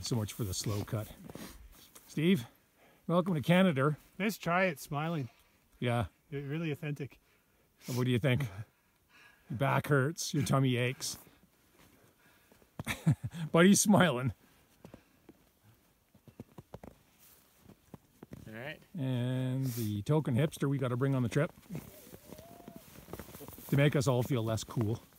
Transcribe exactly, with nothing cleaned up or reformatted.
So much for the slow cut. Steve, welcome to Canada. Nice try at smiling. Yeah. You're really authentic. What do you think? Your back hurts, your tummy aches. But he's smiling. All right. And the token hipster we got to bring on the trip to make us all feel less cool.